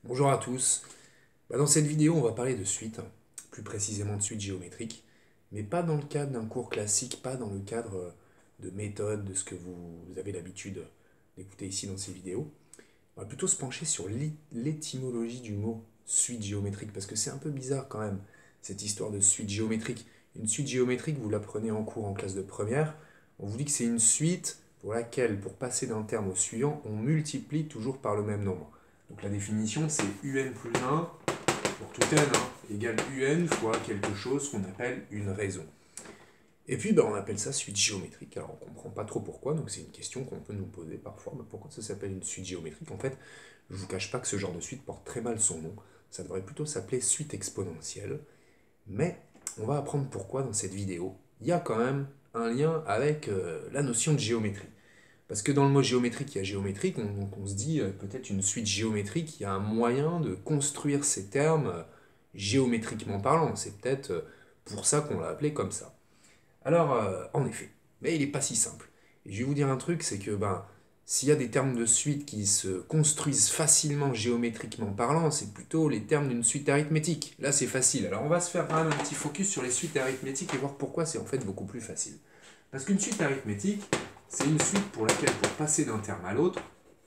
Bonjour à tous. Dans cette vidéo, on va parler de suite, plus précisément de suite géométrique, mais pas dans le cadre d'un cours classique, pas dans le cadre de méthode, de ce que vous avez l'habitude d'écouter ici dans ces vidéos. On va plutôt se pencher sur l'étymologie du mot suite géométrique, parce que c'est un peu bizarre quand même, cette histoire de suite géométrique. Une suite géométrique, vous l'apprenez en cours en classe de première, on vous dit que c'est une suite pour laquelle, pour passer d'un terme au suivant, on multiplie toujours par le même nombre. Donc la définition, c'est un plus 1 pour tout n égale un fois quelque chose qu'on appelle une raison. Et puis on appelle ça suite géométrique. Alors on ne comprend pas trop pourquoi, donc c'est une question qu'on peut nous poser parfois. Mais pourquoi ça s'appelle une suite géométrique? En fait, je ne vous cache pas que ce genre de suite porte très mal son nom. Ça devrait plutôt s'appeler suite exponentielle. Mais on va apprendre pourquoi dans cette vidéo. Il y a quand même un lien avec la notion de géométrie. Parce que dans le mot géométrique, il y a géométrique, on se dit peut-être une suite géométrique, il y a un moyen de construire ces termes géométriquement parlant. C'est peut-être pour ça qu'on l'a appelé comme ça. Alors, en effet, mais il n'est pas si simple. Et je vais vous dire un truc, c'est que s'il y a des termes de suite qui se construisent facilement géométriquement parlant, c'est plutôt les termes d'une suite arithmétique. Là, c'est facile. Alors, on va se faire quand même un petit focus sur les suites arithmétiques et voir pourquoi c'est en fait beaucoup plus facile. Parce qu'une suite arithmétique, c'est une suite pour laquelle, pour passer d'un terme à l'autre,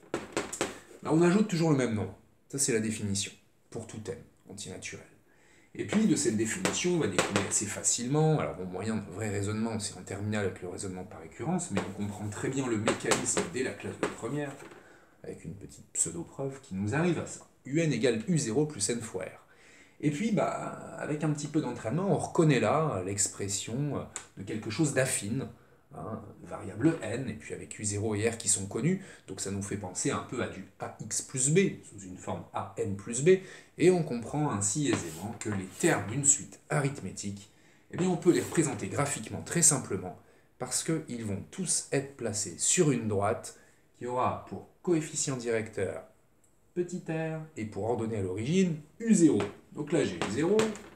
on ajoute toujours le même nombre. Ça, c'est la définition, pour tout n entier naturel. Et puis, de cette définition, on va découler assez facilement. Alors, mon moyen de vrai raisonnement, c'est en terminale avec le raisonnement par récurrence, mais on comprend très bien le mécanisme dès la classe de première, avec une petite pseudo-preuve qui nous arrive à ça. Un égale U0 plus n fois R. Et puis, avec un petit peu d'entraînement, on reconnaît là l'expression de quelque chose d'affine, variable n, et puis avec U0 et R qui sont connus, donc ça nous fait penser un peu à du AX plus B, sous une forme AN plus B, et on comprend ainsi aisément que les termes d'une suite arithmétique, on peut les représenter graphiquement très simplement, parce qu'ils vont tous être placés sur une droite qui aura pour coefficient directeur petit r, et pour ordonner à l'origine, U0. Donc là j'ai U0,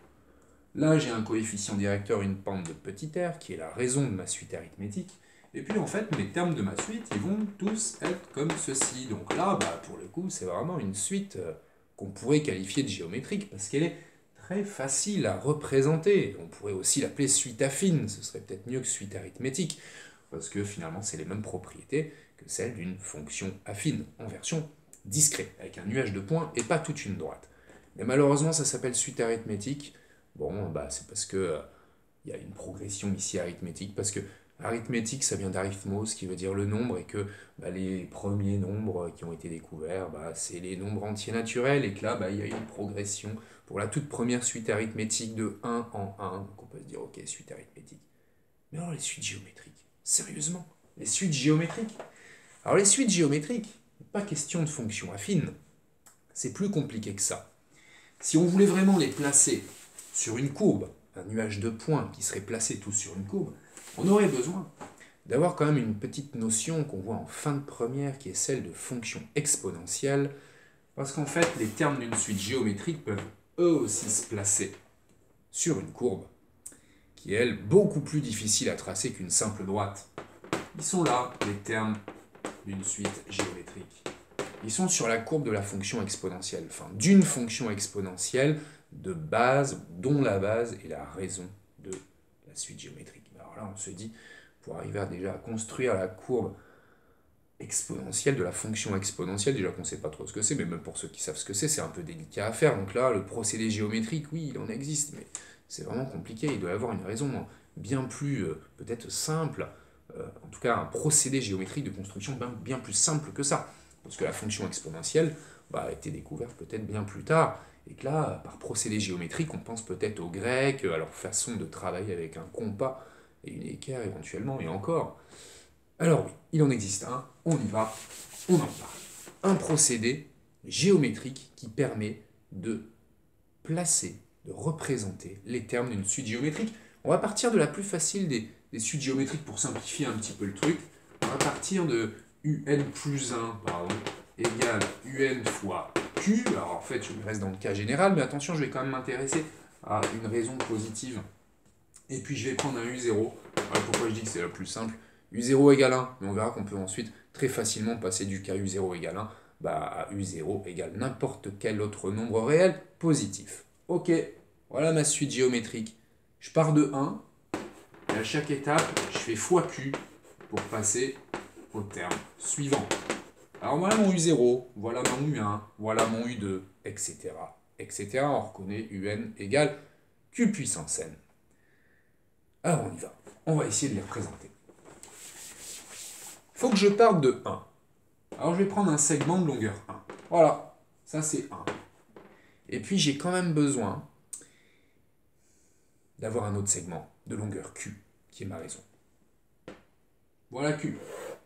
là j'ai un coefficient directeur, une pente de petit r, qui est la raison de ma suite arithmétique, et puis en fait mes termes de ma suite, ils vont tous être comme ceci. Donc là, pour le coup, c'est vraiment une suite qu'on pourrait qualifier de géométrique, parce qu'elle est très facile à représenter. On pourrait aussi l'appeler suite affine, ce serait peut-être mieux que suite arithmétique, parce que finalement c'est les mêmes propriétés que celles d'une fonction affine, en version discret, avec un nuage de points et pas toute une droite. Mais malheureusement, ça s'appelle suite arithmétique. Bon, c'est parce que il y a une progression ici arithmétique, parce que arithmétique, ça vient d'arithmos, qui veut dire le nombre, et que les premiers nombres qui ont été découverts, c'est les nombres entiers naturels, et que là, il y a une progression pour la toute première suite arithmétique de 1 en 1. Donc on peut se dire, ok, suite arithmétique. Mais alors les suites géométriques, sérieusement, les suites géométriques? Alors les suites géométriques, pas question de fonctions affines, c'est plus compliqué que ça. Si on voulait vraiment les placer sur une courbe, un nuage de points qui serait placé tous sur une courbe, on aurait besoin d'avoir quand même une petite notion qu'on voit en fin de première, qui est celle de fonction exponentielle, parce qu'en fait, les termes d'une suite géométrique peuvent eux aussi se placer sur une courbe, qui est, elle, beaucoup plus difficile à tracer qu'une simple droite. Ils sont là, les termes d'une suite géométrique. Ils sont sur la courbe de la fonction exponentielle, enfin d'une fonction exponentielle de base, dont la base est la raison de la suite géométrique. Alors là, on se dit, pour arriver déjà à construire la courbe exponentielle de la fonction exponentielle, déjà qu'on ne sait pas trop ce que c'est, mais même pour ceux qui savent ce que c'est un peu délicat à faire. Donc là, le procédé géométrique, oui, il en existe, mais c'est vraiment compliqué. Il doit y avoir une raison bien plus, peut-être simple, en tout cas un procédé géométrique de construction bien plus simple que ça. Parce que la fonction exponentielle a été découverte peut-être bien plus tard, et que là, par procédé géométrique, on pense peut-être aux Grecs, à leur façon de travailler avec un compas et une équerre éventuellement, et encore. Alors oui, il en existe un, on y va, on en parle. Un procédé géométrique qui permet de placer, de représenter les termes d'une suite géométrique. On va partir de la plus facile des suites géométriques pour simplifier un petit peu le truc. On va partir de un plus 1, égale un fois q. Alors en fait, je reste dans le cas général, mais attention, je vais quand même m'intéresser à une raison positive. Et puis je vais prendre un u0. Voilà pourquoi je dis que c'est la plus simple. U0 égale 1, mais on verra qu'on peut ensuite très facilement passer du cas U0 égale 1 bah, U0 égale n'importe quel autre nombre réel positif. Ok, voilà ma suite géométrique. Je pars de 1, et à chaque étape, je fais fois Q pour passer au terme suivant. Alors voilà mon U0, voilà mon U1, voilà mon U2, etc. etc. On reconnaît UN égale Q puissance n. Alors on y va. On va essayer de les représenter. Il faut que je parte de 1. Alors je vais prendre un segment de longueur 1. Voilà, ça c'est 1. Et puis j'ai quand même besoin d'avoir un autre segment de longueur Q, qui est ma raison. Voilà Q.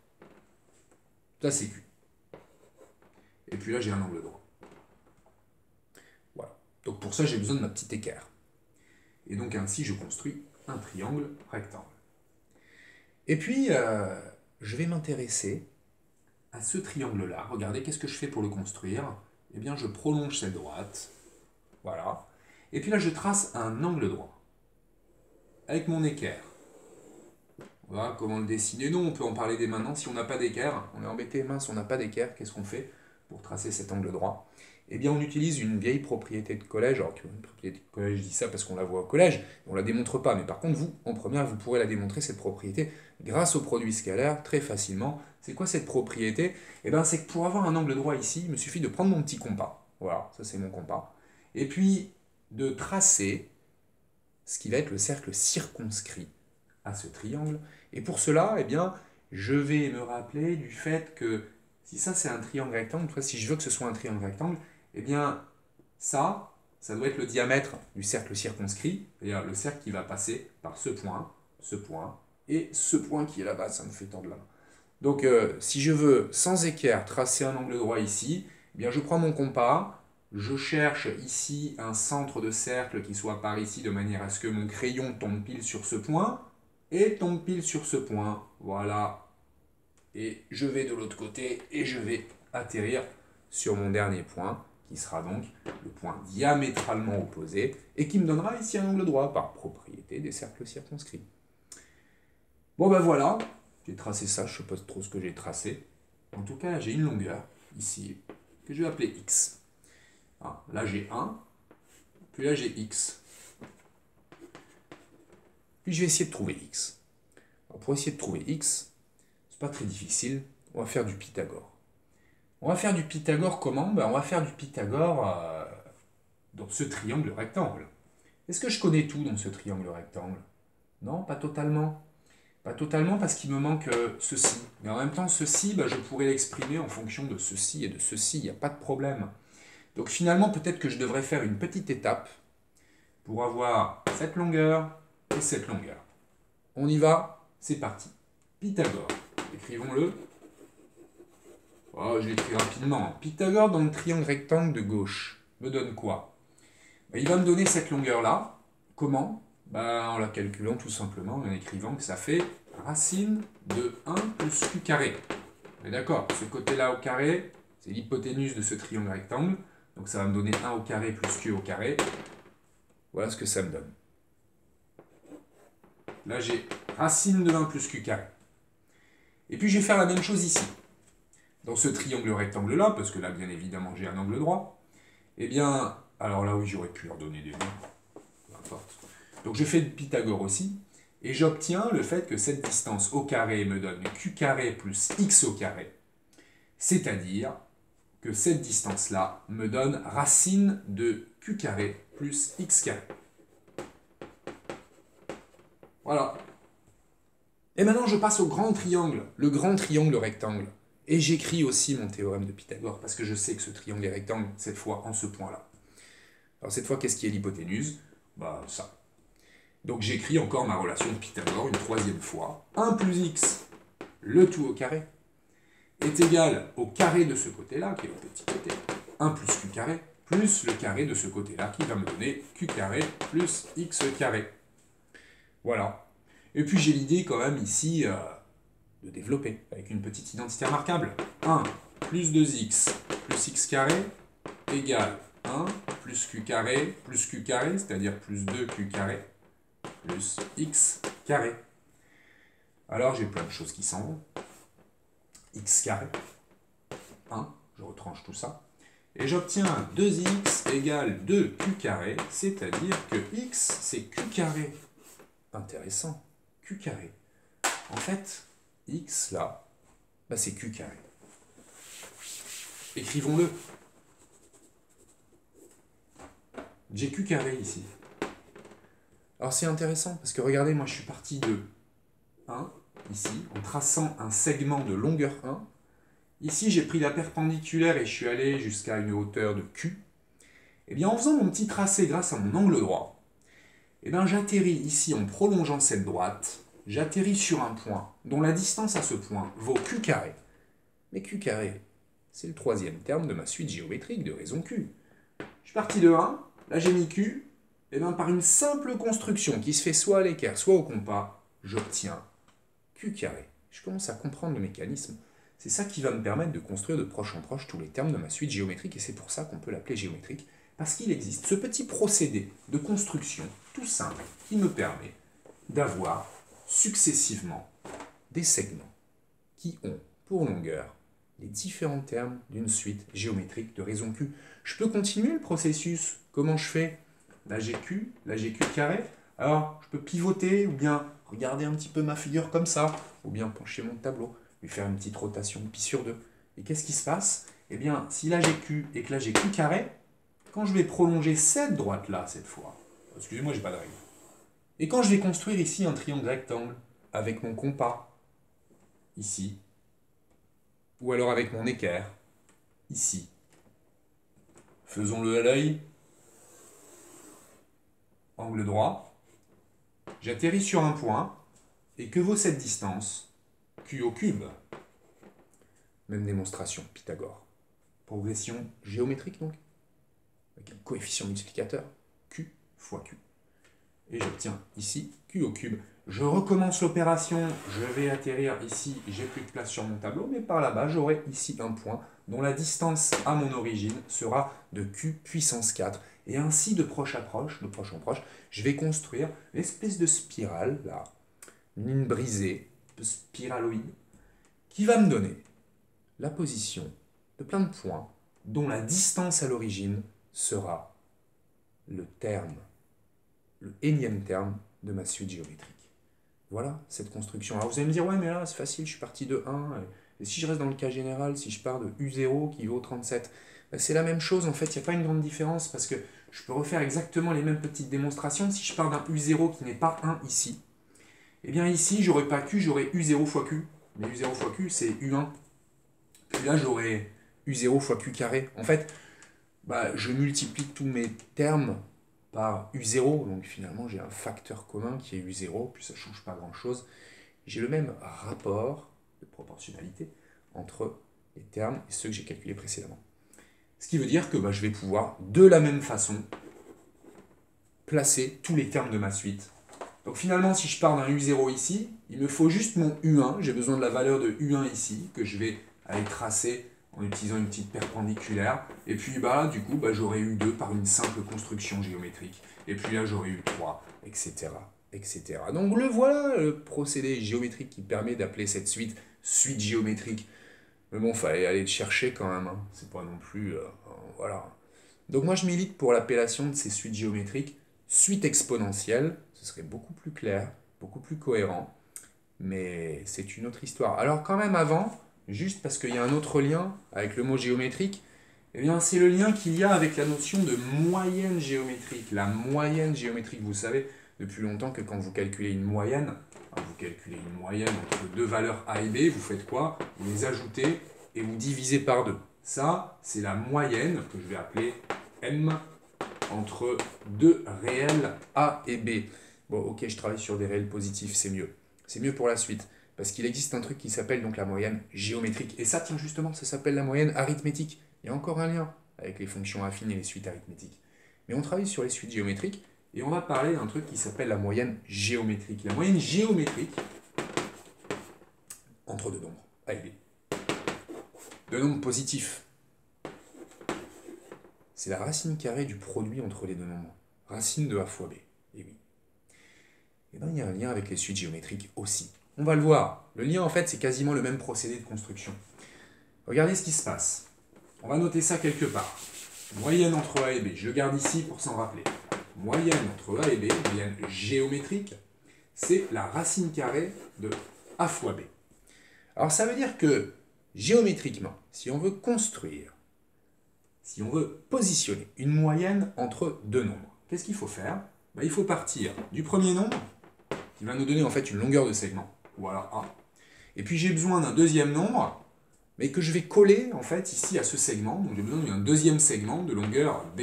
Ça c'est Q. Et puis là j'ai un angle droit. Voilà. Donc pour ça j'ai besoin de ma petite équerre. Et donc ainsi je construis un triangle rectangle. Et puis je vais m'intéresser à ce triangle-là. Regardez, qu'est-ce que je fais pour le construire? Eh bien je prolonge cette droite. Voilà. Et puis là je trace un angle droit. Avec mon équerre. Voilà comment le dessiner. Non, on peut en parler dès maintenant. Si on n'a pas d'équerre, on est embêté, mince, on n'a pas d'équerre, qu'est-ce qu'on fait pour tracer cet angle droit? Eh bien, on utilise une vieille propriété de collège. Alors, une propriété de collège, je dis ça parce qu'on la voit au collège, on ne la démontre pas. Mais par contre, vous, en première, vous pourrez la démontrer, cette propriété, grâce au produit scalaire, très facilement. C'est quoi cette propriété? Eh bien, c'est que pour avoir un angle droit ici, il me suffit de prendre mon petit compas. Voilà, ça c'est mon compas. Et puis, de tracer ce qui va être le cercle circonscrit à ce triangle. Et pour cela, eh bien, je vais me rappeler du fait que si ça c'est un triangle rectangle, si je veux que ce soit un triangle rectangle, eh bien ça doit être le diamètre du cercle circonscrit, c'est-à-dire le cercle qui va passer par ce point et ce point qui est là-bas, ça me fait tordre la main. Donc si je veux, sans équerre, tracer un angle droit ici, eh bien je prends mon compas, je cherche ici un centre de cercle qui soit par ici, de manière à ce que mon crayon tombe pile sur ce point, et tombe pile sur ce point, voilà. Et je vais de l'autre côté, et je vais atterrir sur mon dernier point, qui sera donc le point diamétralement opposé, et qui me donnera ici un angle droit, par propriété des cercles circonscrits. Bon ben voilà, j'ai tracé ça, je ne sais pas trop ce que j'ai tracé. En tout cas, j'ai une longueur, ici, que je vais appeler x. Ah, là j'ai 1, puis là j'ai x. Puis je vais essayer de trouver x. Alors pour essayer de trouver x, c'est pas très difficile, on va faire du Pythagore. On va faire du Pythagore comment? Ben, on va faire du Pythagore dans ce triangle rectangle. Est-ce que je connais tout dans ce triangle rectangle? Non, pas totalement. Pas totalement parce qu'il me manque ceci. Mais en même temps, ceci, ben, je pourrais l'exprimer en fonction de ceci et de ceci, il n'y a pas de problème. Donc finalement, peut-être que je devrais faire une petite étape pour avoir cette longueur et cette longueur. On y va, c'est parti. Pythagore, écrivons-le. Oh, je l'écris rapidement. Pythagore dans le triangle rectangle de gauche me donne quoi? Ben, il va me donner cette longueur-là. Comment? Ben, en la calculant tout simplement, en écrivant que ça fait racine de 1 plus q carré. Mais d'accord, ce côté-là au carré, c'est l'hypoténuse de ce triangle rectangle. Donc ça va me donner 1 au carré plus q au carré. Voilà ce que ça me donne. Là, j'ai racine de 1 plus q carré. Et puis, je vais faire la même chose ici. Dans ce triangle rectangle-là, parce que là, bien évidemment, j'ai un angle droit. Eh bien, alors là, oui, j'aurais pu leur donner des noms. Peu importe. Donc, je fais le Pythagore aussi. Et j'obtiens le fait que cette distance au carré me donne q carré plus x au carré. C'est-à-dire que cette distance-là me donne racine de q carré plus x carré. Voilà. Et maintenant, je passe au grand triangle, le grand triangle rectangle. Et j'écris aussi mon théorème de Pythagore, parce que je sais que ce triangle est rectangle, cette fois, en ce point-là. Alors cette fois, qu'est-ce qui est l'hypoténuse? Bah, ça. Donc j'écris encore ma relation de Pythagore une troisième fois. 1 plus x, le tout au carré, est égal au carré de ce côté-là, qui est au petit côté. 1 plus q carré, plus le carré de ce côté-là, qui va me donner q carré plus x carré. Voilà. Et puis j'ai l'idée quand même ici de développer avec une petite identité remarquable. 1 plus 2x plus x carré égale 1 plus q carré, c'est-à-dire plus 2q carré plus x carré. Alors j'ai plein de choses qui s'en vont. X carré. 1, je retranche tout ça. Et j'obtiens 2x égale 2q carré, c'est-à-dire que x, c'est q carré. Intéressant. Q carré. En fait, x, là, bah, c'est q carré. Écrivons-le. J'ai q carré ici. Alors c'est intéressant, parce que regardez, moi je suis parti de 1, ici, en traçant un segment de longueur 1. Ici, j'ai pris la perpendiculaire et je suis allé jusqu'à une hauteur de Q. Et bien, en faisant mon petit tracé grâce à mon angle droit, et bien, j'atterris ici en prolongeant cette droite. J'atterris sur un point dont la distance à ce point vaut Q carré. Mais Q carré, c'est le troisième terme de ma suite géométrique de raison Q. Je suis parti de 1, là j'ai mis Q, et bien par une simple construction qui se fait soit à l'équerre, soit au compas, j'obtiens Q carré. Je commence à comprendre le mécanisme. C'est ça qui va me permettre de construire de proche en proche tous les termes de ma suite géométrique, et c'est pour ça qu'on peut l'appeler géométrique, parce qu'il existe ce petit procédé de construction tout simple qui me permet d'avoir successivement des segments qui ont pour longueur les différents termes d'une suite géométrique de raison Q. Je peux continuer le processus. Comment je fais? Là j'ai Q carré. Alors je peux pivoter ou bien regarder un petit peu ma figure comme ça, ou bien pencher mon tableau, lui faire une petite rotation pi sur 2. Et qu'est-ce qui se passe? Eh bien, si là j'ai Q et que là j'ai Q carré, quand je vais prolonger cette droite-là, cette fois, excusez-moi, j'ai pas de règle, et quand je vais construire ici un triangle rectangle avec mon compas, ici, ou alors avec mon équerre, ici, faisons-le à l'œil, angle droit, j'atterris sur un point, et que vaut cette distance? Q au cube. Même démonstration, Pythagore. Progression géométrique donc, avec un coefficient multiplicateur, Q fois Q. Et j'obtiens ici Q au cube. Je recommence l'opération, je vais atterrir ici, j'ai plus de place sur mon tableau, mais par là-bas, j'aurai ici un point dont la distance à mon origine sera de Q puissance 4. Et ainsi, de proche en proche, je vais construire l'espèce de spirale, là, une ligne brisée, spiraloïde, qui va me donner la position de plein de points dont la distance à l'origine sera le terme, le énième terme de ma suite géométrique. Voilà cette construction. Alors vous allez me dire, ouais mais là c'est facile, je suis parti de 1, et si je reste dans le cas général, si je pars de U0 qui vaut 37, ben c'est la même chose en fait, il n'y a pas une grande différence parce que je peux refaire exactement les mêmes petites démonstrations. Si je pars d'un U0 qui n'est pas 1 ici, et bien ici j'aurai pas Q, j'aurai U0 fois Q, mais U0 fois Q c'est U1. Puis là j'aurai U0 fois Q carré. En fait, bah, je multiplie tous mes termes par U0, donc finalement j'ai un facteur commun qui est U0, puis ça ne change pas grand-chose. J'ai le même rapport de proportionnalité entre les termes et ceux que j'ai calculés précédemment. Ce qui veut dire que bah, je vais pouvoir, de la même façon, placer tous les termes de ma suite. Donc finalement, si je pars d'un U0 ici, il me faut juste mon U1, j'ai besoin de la valeur de U1 ici, que je vais aller tracer en utilisant une petite perpendiculaire. Et puis bah, du coup, bah, j'aurai eu 2 par une simple construction géométrique. Et puis là, j'aurai eu 3, etc., etc. Donc le voilà, le procédé géométrique qui permet d'appeler cette suite géométrique. Mais bon, il fallait aller le chercher quand même. Hein. C'est pas non plus... voilà. Donc moi, je milite pour l'appellation de ces suites géométriques suite exponentielle. Ce serait beaucoup plus clair, beaucoup plus cohérent. Mais c'est une autre histoire. Alors quand même avant... Juste parce qu'il y a un autre lien avec le mot géométrique, eh bien c'est le lien qu'il y a avec la notion de moyenne géométrique. La moyenne géométrique, vous savez depuis longtemps que quand vous calculez une moyenne, vous calculez une moyenne entre deux valeurs A et B, vous faites quoi? Vous les ajoutez et vous divisez par 2. Ça, c'est la moyenne que je vais appeler M entre deux réels A et B. Bon, ok, je travaille sur des réels positifs, c'est mieux. C'est mieux pour la suite. Parce qu'il existe un truc qui s'appelle donc la moyenne géométrique. Et ça, tiens, justement, ça s'appelle la moyenne arithmétique. Il y a encore un lien avec les fonctions affines et les suites arithmétiques. Mais on travaille sur les suites géométriques et on va parler d'un truc qui s'appelle la moyenne géométrique. La moyenne géométrique entre deux nombres, A et B. Deux nombres positifs. C'est la racine carrée du produit entre les deux nombres. Racine de A fois B. Et oui. Et bien, il y a un lien avec les suites géométriques aussi. On va le voir. Le lien, en fait, c'est quasiment le même procédé de construction. Regardez ce qui se passe. On va noter ça quelque part. Moyenne entre A et B, je le garde ici pour s'en rappeler. Moyenne entre A et B, moyenne géométrique, c'est la racine carrée de A fois B. Alors ça veut dire que, géométriquement, si on veut construire, si on veut positionner une moyenne entre deux nombres, qu'est-ce qu'il faut faire? Il faut partir du premier nombre, qui va nous donner en fait une longueur de segment, ou alors A. Et puis j'ai besoin d'un deuxième nombre, mais que je vais coller en fait ici à ce segment, donc j'ai besoin d'un deuxième segment de longueur B.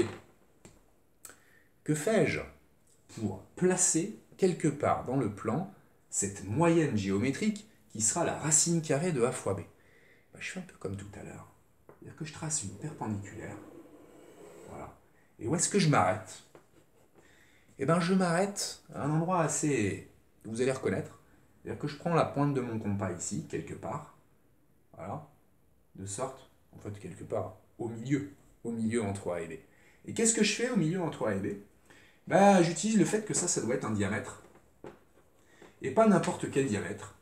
Que fais-je pour placer quelque part dans le plan cette moyenne géométrique qui sera la racine carrée de A fois B? Je fais un peu comme tout à l'heure. C'est-à-dire que je trace une perpendiculaire. Voilà. Et où est-ce que je m'arrête? Eh bien, je m'arrête à un endroit assez... que vous allez reconnaître. C'est-à-dire que je prends la pointe de mon compas ici, quelque part. Voilà. De sorte, en fait, quelque part, au milieu entre A et B. Et qu'est-ce que je fais au milieu entre A et B? J'utilise le fait que ça doit être un diamètre. Et pas n'importe quel diamètre.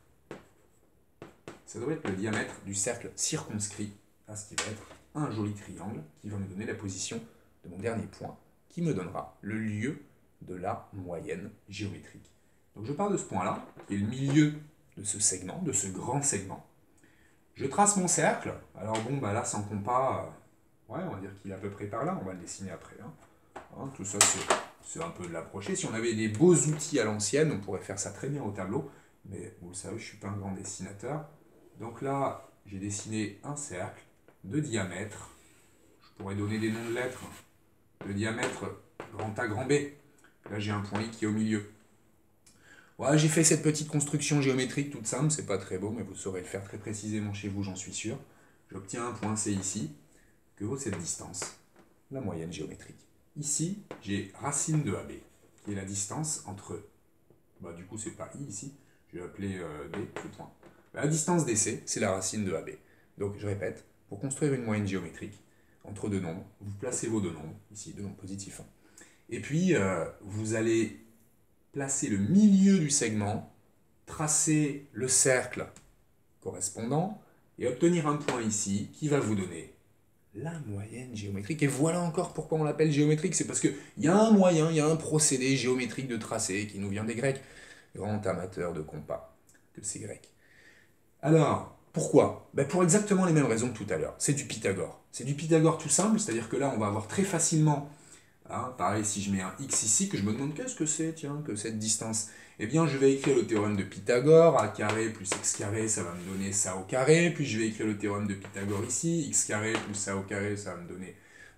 Ça doit être le diamètre du cercle circonscrit, à ce qui va être un joli triangle qui va me donner la position de mon dernier point, qui me donnera le lieu de la moyenne géométrique. Donc je pars de ce point-là, qui est le milieu de ce segment, de ce grand segment. Je trace mon cercle. Alors bon, là, sans compas, on va dire qu'il est à peu près par là, on va le dessiner après. Tout ça, c'est un peu de l'approcher. Si on avait des beaux outils à l'ancienne, on pourrait faire ça très bien au tableau, mais vous le savez, je ne suis pas un grand dessinateur. Donc là, j'ai dessiné un cercle de diamètre. Je pourrais donner des noms de lettres. De diamètre grand A, grand B. Là, j'ai un point I qui est au milieu. Voilà, j'ai fait cette petite construction géométrique toute simple. C'est pas très beau, mais vous saurez le faire très précisément chez vous, j'en suis sûr. J'obtiens un point C ici. Que vaut cette distance? La moyenne géométrique. Ici, j'ai racine de AB, qui est la distance entre... du coup, c'est pas I ici. Je vais appeler B, le point. La distance DC, c'est la racine de AB. Donc, je répète, pour construire une moyenne géométrique entre deux nombres, vous placez vos deux nombres, ici, deux nombres positifs. Et puis, vous allez placer le milieu du segment, tracer le cercle correspondant, et obtenir un point ici qui va vous donner la moyenne géométrique. Et voilà encore pourquoi on l'appelle géométrique, c'est parce qu'il y a un moyen, il y a un procédé géométrique de tracé qui nous vient des Grecs. Grand amateur de compas que ces Grecs. Alors, pourquoi? Pour exactement les mêmes raisons que tout à l'heure. C'est du Pythagore. C'est du Pythagore tout simple, c'est-à-dire que là, on va avoir très facilement, pareil, si je mets un x ici, que je me demande qu'est-ce que c'est, tiens, que cette distance. Eh bien, je vais écrire le théorème de Pythagore, a carré plus x carré, ça va me donner ça au carré, puis je vais écrire le théorème de Pythagore ici, x carré plus ça au carré, ça va me donner,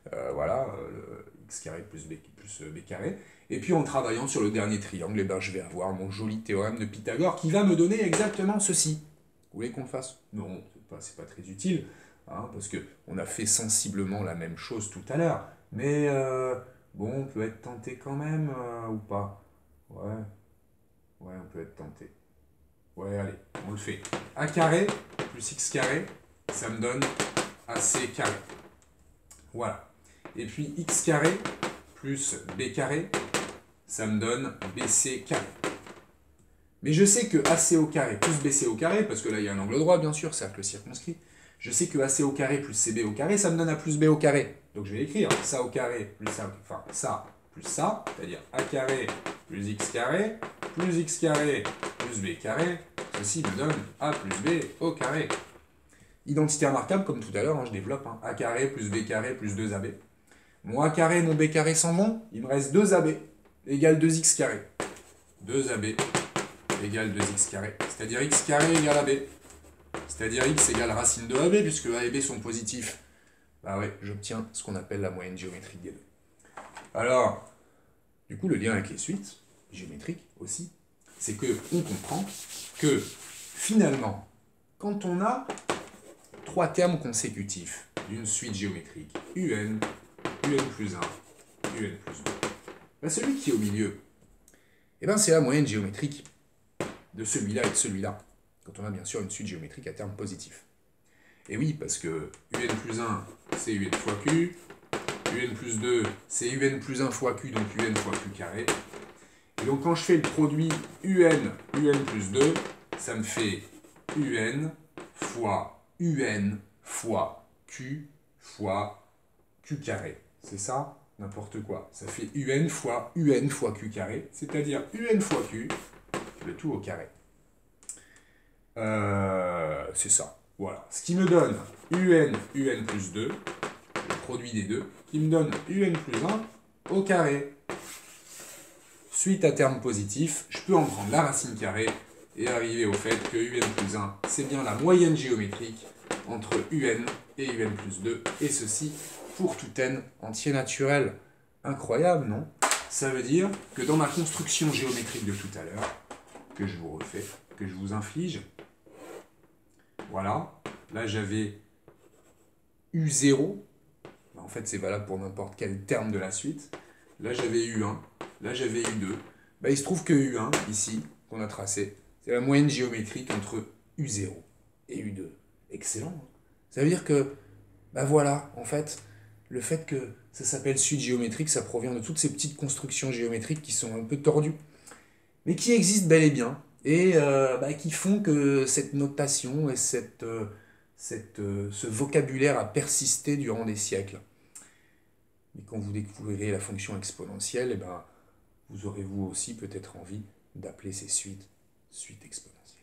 x carré plus b carré. Et puis en travaillant sur le dernier triangle, je vais avoir mon joli théorème de Pythagore qui va me donner exactement ceci. Vous voulez qu'on le fasse? Non, c'est pas très utile, parce qu'on a fait sensiblement la même chose tout à l'heure. Mais bon, on peut être tenté quand même, ou pas? Ouais, on peut être tenté. Ouais, allez, on le fait. A carré plus x carré, ça me donne AC carré. Voilà. Et puis x carré plus b carré, ça me donne BC carré. Mais je sais que AC au carré plus BC au carré, parce que là il y a un angle droit bien sûr, cercle circonscrit, je sais que AC au carré plus CB au carré, ça me donne A plus B au carré. Donc je vais écrire ça au carré plus ça, enfin ça plus ça, c'est-à-dire A carré plus x carré plus b carré, ceci me donne A plus B au carré. Identité remarquable, comme tout à l'heure, je développe, A carré plus B carré plus 2AB. Mon A carré, mon B carré s'en vont, il me reste 2AB égale 2x carré. 2AB égale 2x carré, c'est-à-dire x carré égale AB. C'est-à-dire x égale racine de AB, puisque A et B sont positifs. J'obtiens ce qu'on appelle la moyenne géométrique des deux. Alors, du coup, le lien avec les suites, géométriques aussi, c'est qu'on comprend que, finalement, quand on a trois termes consécutifs d'une suite géométrique, UN, UN plus 1, UN plus 2, celui qui est au milieu, c'est la moyenne géométrique de celui-là et de celui-là, quand on a bien sûr une suite géométrique à terme positif. Et oui, parce que UN plus 1, c'est UN fois Q, UN plus 2, c'est UN plus 1 fois Q, donc UN fois Q carré. Et donc quand je fais le produit UN plus 2, ça me fait UN fois Q fois q carré. C'est ça? N'importe quoi. Ça fait un fois q carré, c'est-à-dire un fois q, le tout au carré. C'est ça. Voilà. Ce qui me donne un plus 2, le produit des deux, qui me donne un plus 1 au carré. Suite à terme positif, je peux en prendre la racine carrée et arriver au fait que un plus 1, c'est bien la moyenne géométrique entre un et un plus 2, et ceci pour tout n entier naturel. Incroyable, non? Ça veut dire que dans ma construction géométrique de tout à l'heure, que je vous refais, que je vous inflige, voilà, là j'avais U0, en fait c'est valable pour n'importe quel terme de la suite, là j'avais U1, là j'avais U2, il se trouve que U1, ici, qu'on a tracé, c'est la moyenne géométrique entre U0 et U2. Excellent, hein. Ça veut dire que, voilà, en fait, le fait que ça s'appelle suite géométrique, ça provient de toutes ces petites constructions géométriques qui sont un peu tordues, mais qui existent bel et bien, et qui font que cette notation et ce vocabulaire a persisté durant des siècles. Et quand vous découvrirez la fonction exponentielle, vous aurez vous aussi peut-être envie d'appeler ces suites exponentielles.